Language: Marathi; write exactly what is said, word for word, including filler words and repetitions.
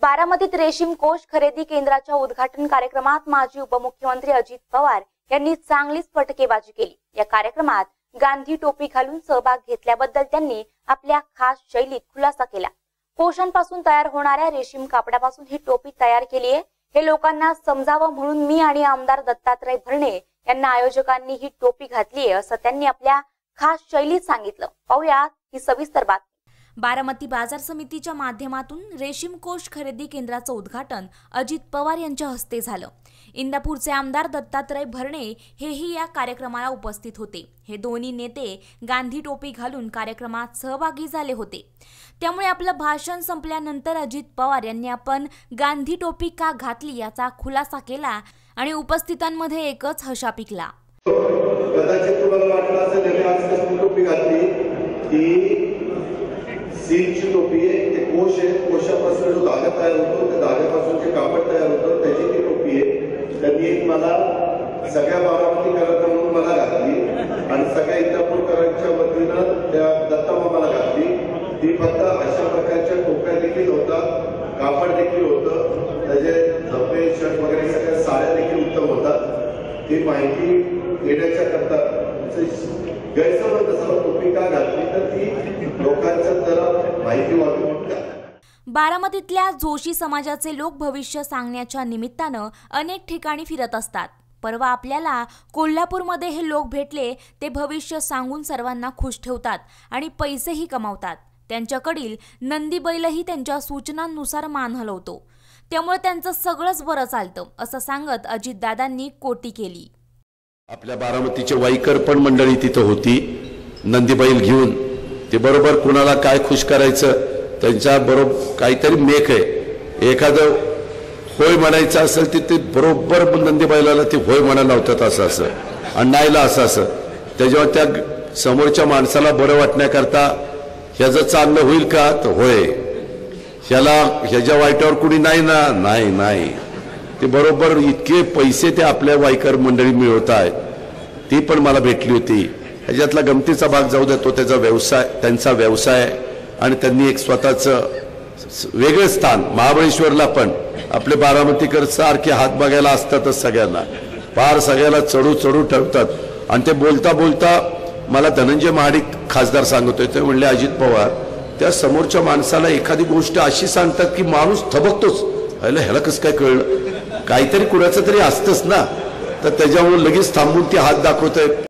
बारामतीत रेशीम कोष खरेदी केंद्राच्या उद्घाटन कार्यक्रमात माजी उपमुख्यमंत्री अजित पवार यांनी चांगलीच फटकेबाजी केली। या कार्यक्रमात गांधी टोपी घालून सहभाग घेतल्याबद्दल त्यांनी आपल्या खास शैलीत खुलासा केला। कोशांपासून तयार होणाऱ्या रेशीम कापडापासून ही टोपी तयार केली आहे। हे लोकांना समजावं म्हणून मी आणि आमदार दत्तात्रय भरणे यांना आयोजकांनी ही टोपी घातली आहे असं त्यांनी आपल्या खास शैलीत सांगितलं। पाहूयात ही सविस्तर बातमी। बारामती बाजार समितीच्या माध्यमातून रेशीम कोष खरेदी केंद्राचं उद्घाटन अजित पवार यांच्या हस्ते झालं। इंदापूरचे आमदार दत्तात्रय भरणे हेही या कार्यक्रमाला उपस्थित होते। हे दोन्ही नेते गांधी टोपी घालून कार्यक्रमात सहभागी झाले होते। त्यामुळे आपलं भाषण संपल्यानंतर अजित पवार यांनी आपण गांधी टोपी का घातली याचा खुलासा केला आणि उपस्थितांमध्ये एकच हशा पिकला। कदाचित तुम्हाला वाटलं असेल की आज कसली टोपी घातली, ती सीलची टोपी आहे। ते कोश आहे, कोशापासून जो धागा तयार होतो त्या धाग्यापासून जे कापड तयार होतं त्याची ती टोपी आहे। त्यांनी मला सगळ्या बारामतीकरांना म्हणून मला घातली आणि सगळ्या इंदापूरकरांच्या वतीनं त्या दत्तामामाला घातली। ती फक्त अशा प्रकारच्या टोप्या देखील होतात, कापड देखील होतं, त्याचे धब्बे शर्ट वगैरे सगळ्या साड्या देखील उत्तम होतात। ती माहिती देण्याच्या करता गैरसमज नसावा टोपी का घातली तर ती लोकांच्या जरा माहिती वाटून। बारामतीतल्या जोशी समाजाचे लोक भविष्य सांगण्याच्या निमित्तानं अनेक ठिकाणी फिरत असतात। परवा आपल्याला कोल्हापूरमध्ये हे लोक भेटले। ते भविष्य सांगून सर्वांना खुश ठेवतात आणि पैसेही कमावतात। त्यांच्याकडील नंदी बैलही त्यांच्या सूचनांनुसार मान हलवतो, त्यामुळे त्यांचं सगळंच बरं चालतं असं सांगत अजितदादांनी कोटी केली। आपल्या बारामतीचे वाईकर पण मंडळी तिथं होती, नंदी बैल घेऊन। ते बरोबर कुणाला काय खुश करायचं त्यांच्या बरोबर काहीतरी मेक आहे। एखादं होय म्हणायचं असेल तर ते बरोबर नंदी बैलाला ते होय म्हणायला लावतात असं असं आणि नाहीला असं असं त्याच्यावर त्या समोरच्या माणसाला बरं वाटण्याकरता ह्याचं चांगलं होईल का तर होय, ह्याला ह्याच्या वाईटावर कुणी नाही ना नाही नाही ते बरोबर इतके पैसे ते आपल्या वाईकर मंडळी मिळवत आहेत। ती पण मला भेटली होती। ह्याच्यातला गमतीचा भाग जाऊ देतो, त्याचा व्यवसाय त्यांचा व्यवसाय आणि त्यांनी एक स्वतःचं वेगळं स्थान महाबळेश्वरला पण आपले बारामतीकर सारखे हात बघायला असतातच सगळ्यांना, फार सगळ्याला चढू चढू ठेवतात। आणि ते बोलता बोलता मला धनंजय महाडिक खासदार सांगत होते, म्हणले अजित पवार त्या समोरच्या माणसाला एखादी गोष्ट अशी सांगतात की माणूस थबकतोच, ह्याला ह्याला कसं काय कळलं, काहीतरी कुणाचं तरी असतंच ना, तर त्याच्यामुळे लगेच थांबून ती हात दाखवतोय।